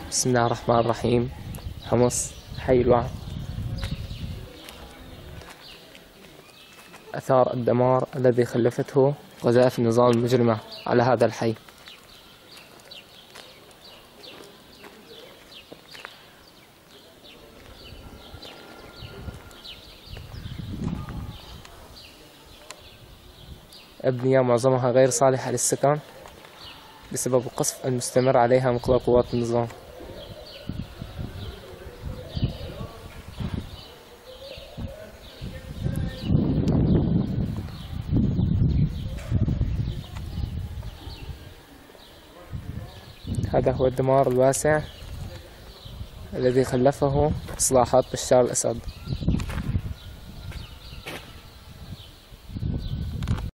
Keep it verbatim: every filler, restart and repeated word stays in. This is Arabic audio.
بسم الله الرحمن الرحيم. حمص حي الوعد. أثار الدمار الذي خلفته قذائف النظام المجرمة على هذا الحي. أبنية معظمها غير صالحة للسكن بسبب القصف المستمر عليها من قبل قوات النظام. هذا هو الدمار الواسع الذي خلفه إصلاحات بشار الأسد.